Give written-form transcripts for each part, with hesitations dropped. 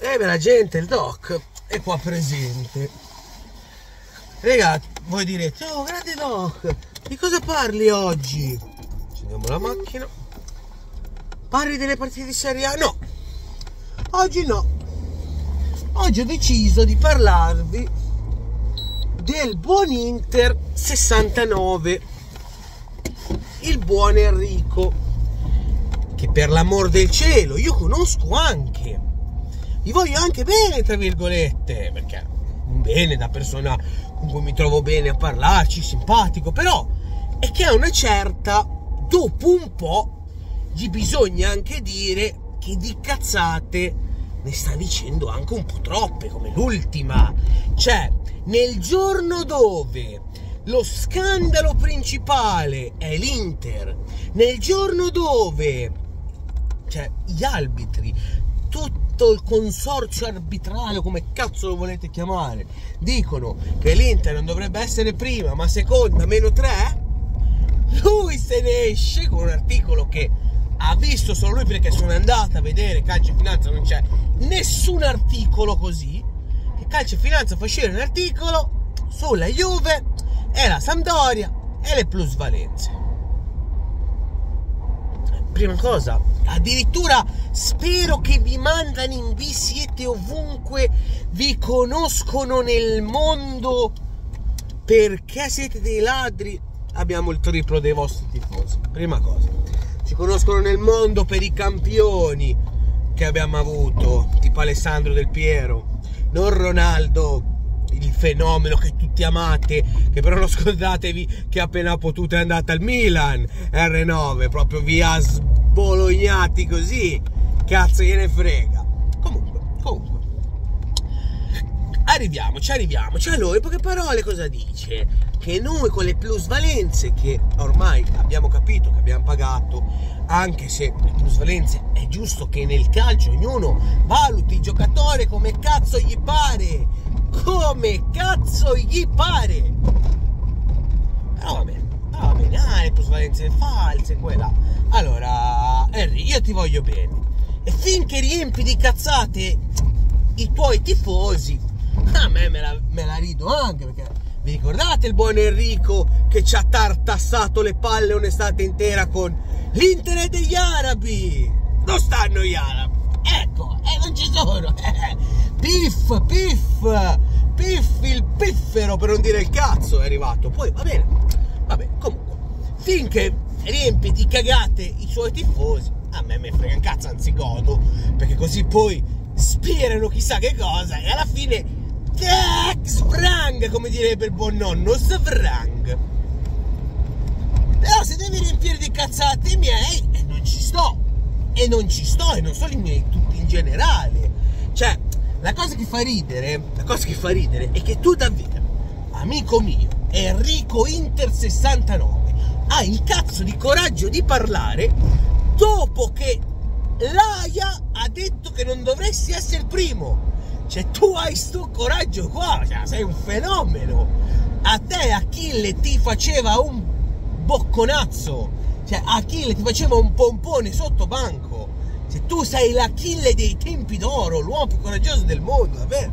Bella gente, il doc è qua presente. Ragazzi, voi direte, oh grande doc, di cosa parli oggi? Accendiamo la macchina. Parli delle partite di Serie A? No, oggi no. Oggi ho deciso di parlarvi del buon Inter 69, il buon Enrico, che per l'amor del cielo io conosco anche, gli voglio anche bene tra virgolette, perché bene da persona con cui mi trovo bene a parlarci, simpatico, però è che a una certa, dopo un po', gli bisogna anche dire che di cazzate ne sta dicendo anche un po' troppe, come l'ultima. Cioè, nel giorno dove lo scandalo principale è l'Inter, nel giorno dove, cioè, gli arbitri, tutto il consorzio arbitrale, come cazzo lo volete chiamare, dicono che l'Inter non dovrebbe essere prima ma seconda -3, lui se ne esce con un articolo che ha visto solo lui, perché sono andato a vedere Calcio e Finanza, non c'è nessun articolo così, che Calcio e Finanza fa uscire un articolo sulla Juve e la Sampdoria e le plusvalenze. Prima cosa, addirittura spero che vi mandano in B, siete ovunque, vi conoscono nel mondo, perché siete dei ladri, abbiamo il triplo dei vostri tifosi. Prima cosa, ci conoscono nel mondo per i campioni che abbiamo avuto, tipo Alessandro Del Piero, non Ronaldo, il fenomeno che tutti amate, che però non scordatevi che appena potuto è andata al Milan, R9, proprio via sbolognati così, cazzo gliene frega. Comunque, arriviamoci. Allora, in poche parole cosa dice? Che noi con le plusvalenze, che ormai abbiamo capito che abbiamo pagato, anche se le plusvalenze è giusto che nel calcio ognuno valuti il giocatore come cazzo gli pare, però va bene, le plusvalenze false, quella. Allora, Henry, io ti voglio bene, e finché riempi di cazzate i tuoi tifosi, a me me la rido anche, perché vi ricordate il buon Enrico che ci ha tartassato le palle un'estate intera con l'Inter degli arabi? Non stanno gli arabi, ecco, non ci sono. Piff, il piffero, per non dire il cazzo, è arrivato. Poi va bene, comunque, finché riempi di cagate i suoi tifosi, a me frega un cazzo, anzi godo, perché così poi spirano chissà che cosa e alla fine sprang, come direbbe il buon nonno, sprang. Però se devi riempire di cazzate i miei, non ci sto, e non solo i miei, tutti in generale. Cioè, la cosa che fa ridere è che tu davvero, amico mio, Enrico Inter 69, hai il cazzo di coraggio di parlare dopo che l'AIA ha detto che non dovresti essere primo. Cioè, tu hai sto coraggio qua, cioè, sei un fenomeno. A te Achille ti faceva un bocconazzo, cioè Achille ti faceva un pompone sotto banco. Cioè, tu sei l'Achille dei tempi d'oro, l'uomo più coraggioso del mondo, davvero.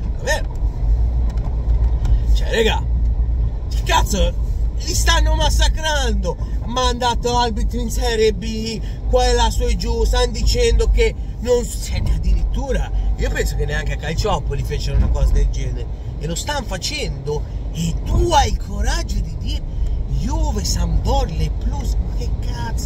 Cioè, raga, che cazzo, li stanno massacrando. Mandato arbitri in Serie B, qua e là su e giù, stanno dicendo che non siete, addirittura io penso che neanche a Calciopoli fecero una cosa del genere, e lo stanno facendo, e tu hai il coraggio di dire Juve, Sampdoria, le plus. Ma che cazzo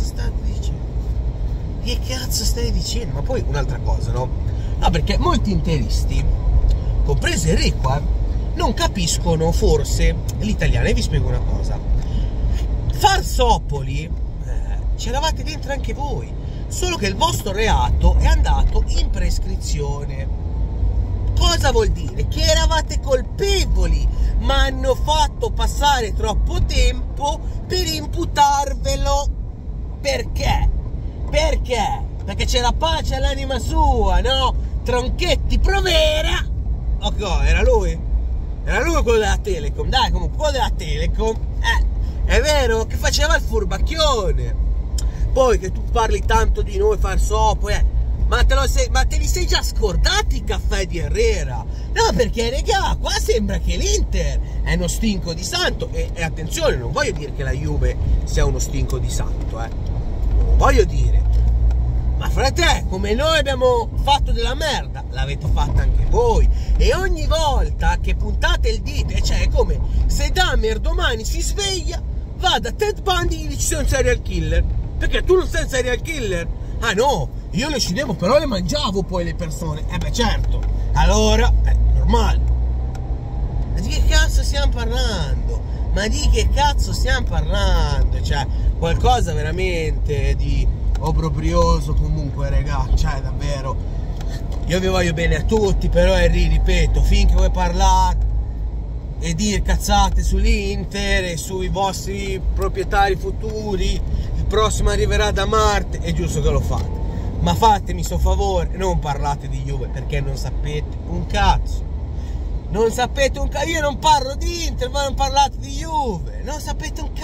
stai dicendo? Ma poi un'altra cosa, no, perché molti interisti, compreso Enrico, non capiscono forse l'italiano, e vi spiego una cosa. Farsopoli c'eravate dentro anche voi, solo che il vostro reato è andato in prescrizione. Cosa vuol dire? Che eravate colpevoli, ma hanno fatto passare troppo tempo per imputarvelo. Perché? Perché c'era pace all'anima sua, no? Tronchetti Provera. Ok, era lui quello della Telecom, dai, comunque quello della Telecom, è vero, che faceva il furbacchione. Poi che tu parli tanto di noi Farsopoli, Ma te li sei già scordati i caffè di Herrera? No, perché regà, qua sembra che l'Inter è uno stinco di santo. E attenzione, non voglio dire che la Juve sia uno stinco di santo, non lo voglio dire. Ma frate, come noi abbiamo fatto della merda, l'avete fatta anche voi. E ogni volta che puntate il dito, cioè è come se Dahmer domani si sveglia, va da Ted Bundy e gli dice sei un serial killer. Perché tu non sei un serial killer? Ah no, io le uccidevo, però le mangiavo poi le persone. Beh certo, allora, normale. Ma di che cazzo stiamo parlando? Ma di che cazzo stiamo parlando? Cioè, qualcosa veramente di obbrobrioso comunque, raga. Cioè, davvero, io vi voglio bene a tutti, però ripeto, finché voi parlate e dire cazzate sull'Inter e sui vostri proprietari futuri, il prossimo arriverà da Marte, è giusto che lo fate, ma fatemi sto favore, non parlate di Juve perché non sapete un cazzo. Non sapete un cazzo, io non parlo di Inter, voi non parlate di Juve, non sapete un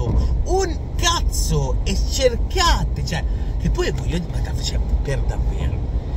cazzo, e cercate, cioè, che poi voglio dire, cioè, per davvero,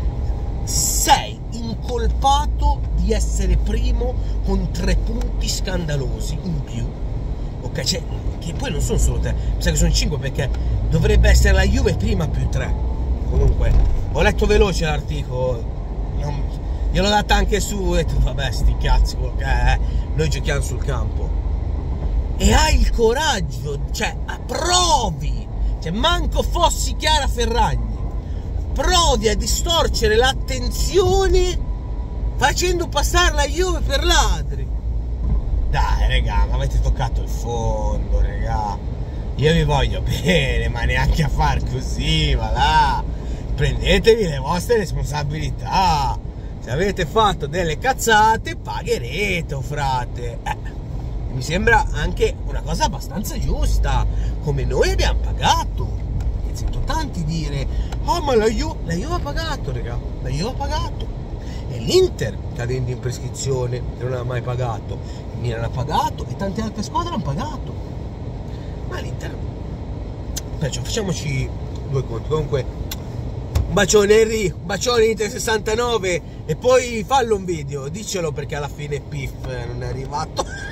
sei incolpato di essere primo con 3 punti scandalosi in più, ok, cioè, che poi non sono solo 3, mi sa che sono 5 perché dovrebbe essere la Juve prima più 3, comunque, ho letto veloce l'articolo, gliel'ho data anche su, ho detto vabbè sti cazzi, noi giochiamo sul campo. E hai il coraggio, cioè provi, cioè manco fossi Chiara Ferragni, provi a distorcere l'attenzione facendo passare la Juve per ladri. Dai raga, ma avete toccato il fondo, raga. Io vi voglio bene, ma neanche a far così, va là. Prendetevi le vostre responsabilità. Se avete fatto delle cazzate, pagherete, frate. Mi sembra anche una cosa abbastanza giusta, come noi abbiamo pagato. E sento tanti dire, oh ma la Juve ha pagato, raga, la Juve ha pagato. E l'Inter, cadendo in prescrizione, non ha mai pagato. Il Milan ha pagato e tante altre squadre hanno pagato. Ma l'Inter... Perciò facciamoci 2 conti. Comunque... Un bacione Henry, un bacione Inter 69 e poi fallo un video, diccelo perché alla fine Piff non è arrivato.